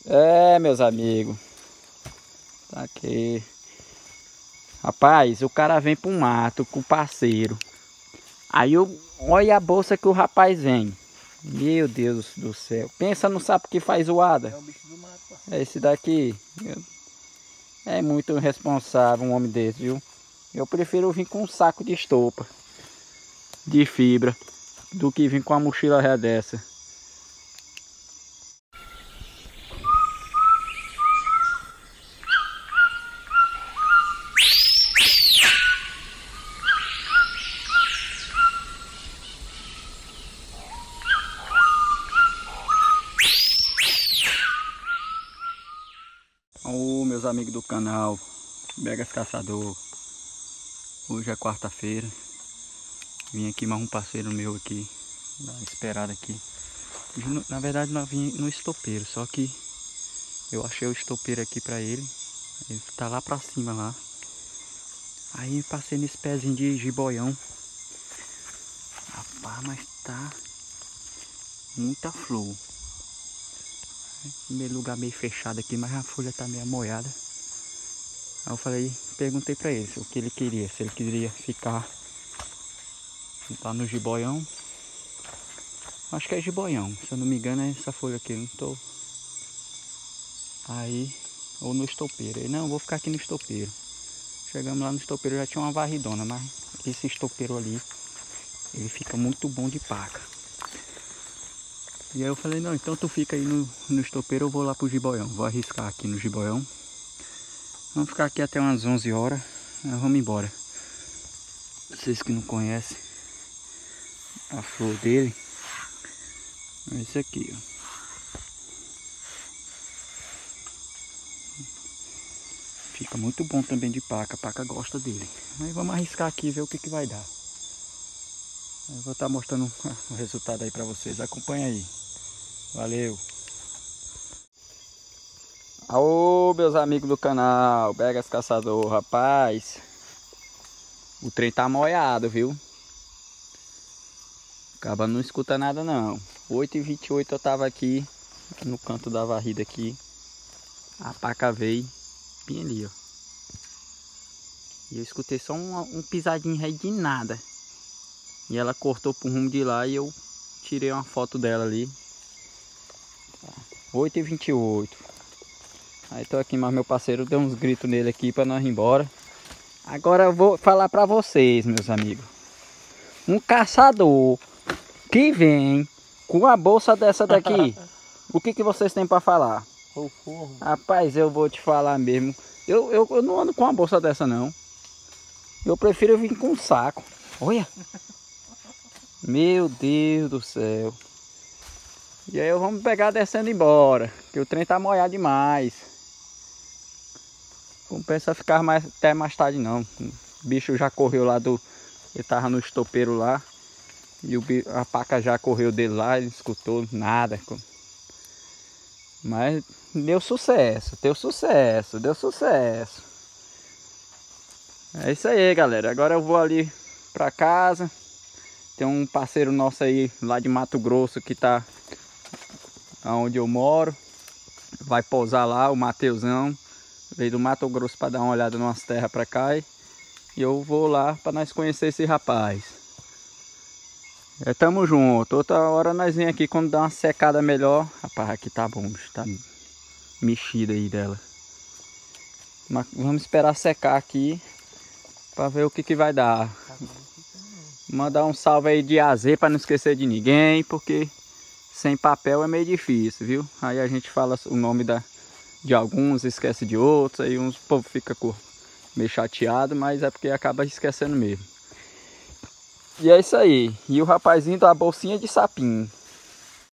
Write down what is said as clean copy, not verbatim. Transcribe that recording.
É, meus amigos. Tá aqui. Rapaz, o cara vem pro mato com o parceiro. Aí olha a bolsa que o rapaz vem. Meu Deus do céu. Pensa no sapo que faz zoada. É o bicho do mato, pô. É esse daqui. É muito irresponsável um homem desse, viu? Eu prefiro vir com um saco de estopa, de fibra, do que vir com uma mochila ré dessa. Ô, meus amigos do canal Begas Caçador. Hoje é quarta-feira. Vim aqui mais um parceiro meu aqui, dar uma esperada aqui. Na verdade nós vim no estopeiro, só que eu achei o estopeiro aqui pra ele. Ele tá lá pra cima lá. Aí passei nesse pezinho de jiboião. Rapaz, mas tá muita flor. Meio lugar meio fechado aqui, mas a folha tá meio molhada. Aí eu perguntei pra ele o que ele queria, se ele queria ficar lá no jiboião. Acho que é jiboião, se eu não me engano é essa folha aqui, não tô. Aí, ou no estopeiro. Ele, não, eu vou ficar aqui no estopeiro. Chegamos lá no estopeiro, já tinha uma varridona, mas esse estopeiro ali, ele fica muito bom de paca. E aí eu falei, não, então tu fica aí no estopeiro, eu vou lá pro jiboião. Vou arriscar aqui no jiboião. Vamos ficar aqui até umas 11 horas. Aí vamos embora. Vocês que não conhecem a flor dele, é esse aqui, ó. Fica muito bom também de paca. A paca gosta dele. Aí vamos arriscar aqui e ver o que vai dar. Eu vou estar mostrando o resultado aí pra vocês. Acompanha aí. Valeu! Alô, meus amigos do canal Begas Caçador, rapaz, o trem tá molhado, viu? Acaba não escuta nada não. 8h28 eu tava aqui no canto da varrida aqui. A paca veio bem ali, ó. E eu escutei só um pisadinho aí de nada. E ela cortou pro rumo de lá e eu tirei uma foto dela ali. 8h28. Aí tô aqui, mas meu parceiro deu uns gritos nele aqui pra nós ir embora. Agora eu vou falar pra vocês, meus amigos. Um caçador que vem com uma bolsa dessa daqui, o que vocês têm pra falar? O forro. Rapaz, eu vou te falar mesmo. Eu não ando com uma bolsa dessa não. Eu prefiro vir com um saco. Olha. Meu Deus do céu. E aí vamos pegar descendo embora, que o trem tá molhado demais. Compensa ficar até mais tarde não. O bicho já correu lá ele tava no estopeiro lá. E a paca já correu dele lá, ele não escutou nada. Mas deu sucesso, deu sucesso, deu sucesso. É isso aí, galera. Agora eu vou ali pra casa. Tem um parceiro nosso aí lá de Mato Grosso que tá onde eu moro. Vai pousar lá, o Mateusão. Veio do Mato Grosso para dar uma olhada numas terras pra cá. E eu vou lá para nós conhecer esse rapaz. Tamo junto. Outra hora nós vem aqui quando dá uma secada melhor. Rapaz, aqui tá bom, bicho. Tá mexida aí dela. Mas vamos esperar secar aqui para ver o que vai dar. Mandar um salve aí de AZ para não esquecer de ninguém, porque sem papel é meio difícil, viu? Aí a gente fala o nome de alguns, esquece de outros, aí uns povo fica meio chateado, mas é porque acaba esquecendo mesmo. E é isso aí. E o rapazinho da bolsinha de sapinho.